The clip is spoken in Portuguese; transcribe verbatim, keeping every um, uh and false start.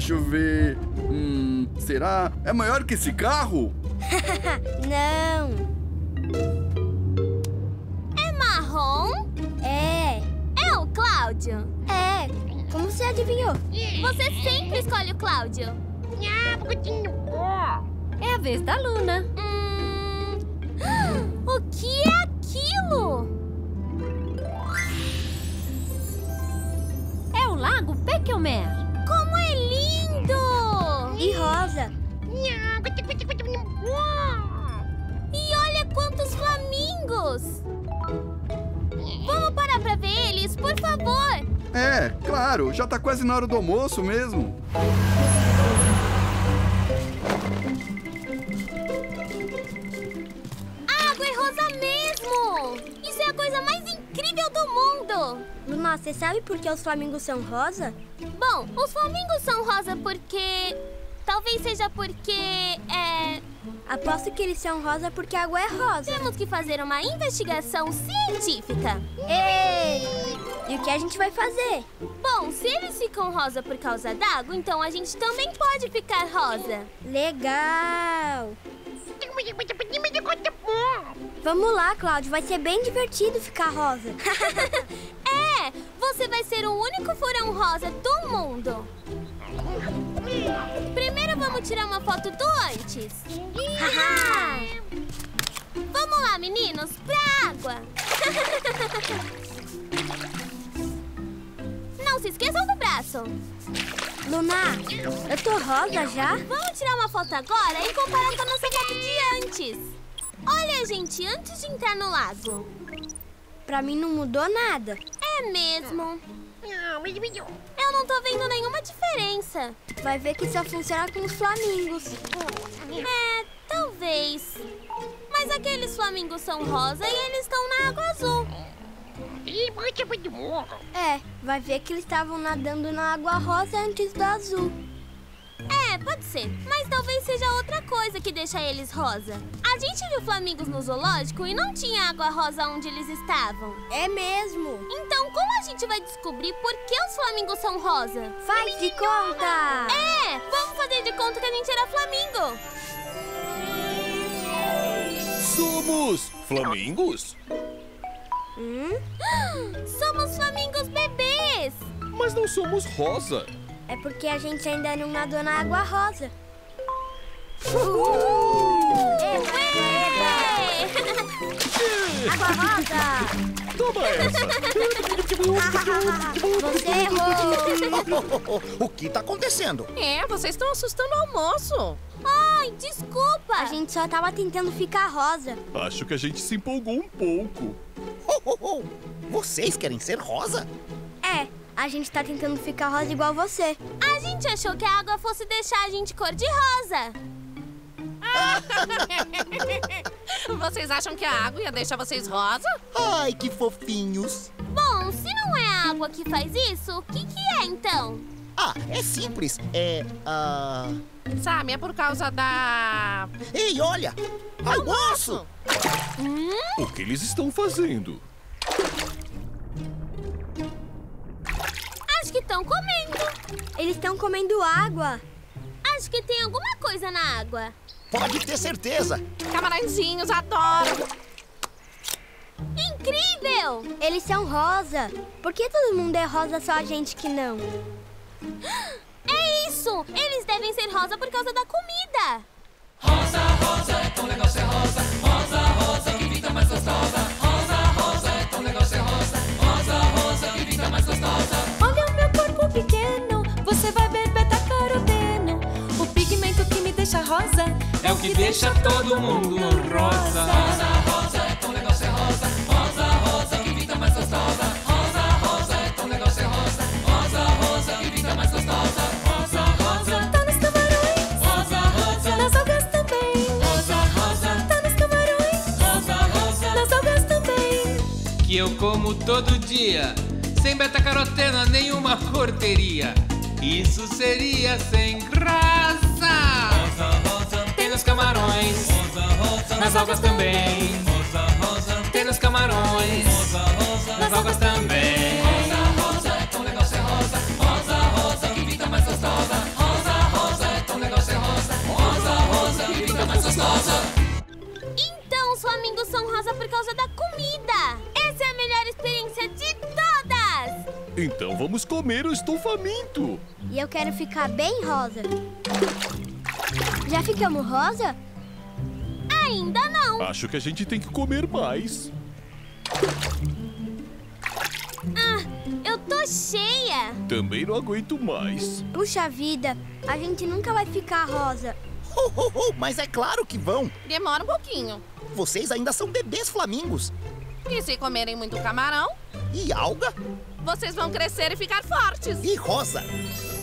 deixa eu ver. Hum, será? É maior que esse carro? Não. É marrom? É. É o Cláudio? É. Como você adivinhou? Você sempre escolhe o Cláudio. É a vez da Luna. Hum... O que é aquilo? É o lago Pequelmer. Como é lindo! E rosa. E olha quantos flamingos! Vamos parar pra ver eles, por favor! É, claro, já tá quase na hora do almoço mesmo. A água é rosa mesmo! Isso é a coisa mais incrível do mundo! Luna, você sabe por que os flamingos são rosa? Bom, os flamingos são rosa porque... Talvez seja porque... É... Aposto que eles são rosa porque a água é rosa. Temos que fazer uma investigação científica. Ei! E o que a gente vai fazer? Bom, se eles ficam rosa por causa d'água, então a gente também pode ficar rosa. Legal! Vamos lá, Cláudio. Vai ser bem divertido ficar rosa. É! Você vai ser o único furão rosa do mundo. Primeiro vamos tirar uma foto do antes. Vamos lá, meninos, pra água. Não se esqueçam do braço. Luna, eu tô rosa já? Vamos tirar uma foto agora e comparar com a nossa foto de antes. Olha, gente, antes de entrar no lago. Pra mim não mudou nada. É mesmo. Eu não tô vendo nenhuma diferença. Vai ver que só funciona com os flamingos. É, talvez. Mas aqueles flamingos são rosa e eles estão na água azul. É, vai ver que eles estavam nadando na água rosa antes do azul. É, pode ser. Mas talvez seja outra coisa que deixa eles rosa. A gente viu flamingos no zoológico e não tinha água rosa onde eles estavam. É mesmo. Então, como a gente vai descobrir por que os flamingos são rosa? Faz de conta! É, vamos fazer de conta que a gente era flamingo. Somos flamingos? Hum? Somos flamingos bebês. Mas não somos rosa. É porque a gente ainda não nadou na água rosa. Uh! Ué! Água rosa! Toma essa! Você errou! O que tá acontecendo? É, vocês estão assustando o almoço. Ai, desculpa. A gente só tava tentando ficar rosa. Acho que a gente se empolgou um pouco. Oh, oh, oh. Vocês querem ser rosa? É, a gente tá tentando ficar rosa igual você. A gente achou que a água fosse deixar a gente cor de rosa. Vocês acham que a água ia deixar vocês rosa? Ai, que fofinhos! Bom, se não é a água que faz isso, o que que é então? Ah, é simples. É, ah... Sabe, é por causa da... Ei, olha! Almoço! Hum? O que eles estão fazendo? Acho que estão comendo. Eles estão comendo água. Acho que tem alguma coisa na água. Pode ter certeza. Camarãozinhos, adoro. Incrível! Eles são rosa. Por que todo mundo é rosa, só a gente que não? É isso! Eles devem ser rosa por causa da comida. Rosa, rosa, é tão legal ser rosa. Rosa, rosa, que vida mais gostosa. Rosa, rosa, é tão legal ser rosa. Rosa, rosa, que vida mais gostosa. Olha o meu corpo pequeno, você vai ver beta-caroteno. O pigmento que me deixa rosa É o que deixa todo mundo rosa. Rosa, rosa, é tão legal ser rosa. Rosa, rosa, que vida mais gostosa. Rosa, rosa, é tão legal ser rosa. Rosa, rosa, que vida mais gostosa. Rosa, rosa, tá nos camarões. rosa, rosa, Nas algas também. rosa, rosa, Tá nos camarões. rosa, rosa. Nas algas também. Que eu como todo dia, sem beta-caroteno nenhuma porteria. Isso seria sem graça. Rosa, rosa, Tem nos camarões, rosa, rosa, nas algas também. rosa, rosa, Tem nos camarões, rosa, rosa, nas algas também. rosa, rosa, é tão legal ser rosa. Rosa, rosa, que vida mais gostosa. Rosa, comer, eu estou faminto. E eu quero ficar bem rosa. Já ficamos rosa? Ainda não. Acho que a gente tem que comer mais. Ah, eu tô cheia. Também não aguento mais. Puxa vida, a gente nunca vai ficar rosa. Ho, ho, ho, mas é claro que vão. Demora um pouquinho. Vocês ainda são bebês flamingos. E se comerem muito camarão, E alga vocês vão crescer e ficar fortes. e rosa.